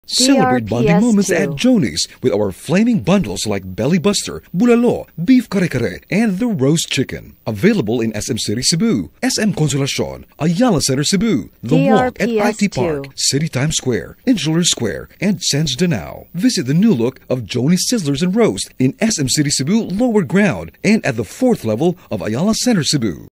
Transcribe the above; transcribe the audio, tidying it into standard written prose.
Celebrate bonding DRPS moments 2. at Jonie's with our flaming bundles like Belly Buster, Bulalo, Beef Kare-Kare, and the Roast Chicken. Available in SM City Cebu, SM Consolacion, Ayala Center Cebu, The Walk at DRPS IT Park, 2. City Times Square, Insular Square, and Sands Danao. Visit the new look of Jonie's Sizzlers and Roast in SM City Cebu Lower Ground and at the 4th level of Ayala Center Cebu.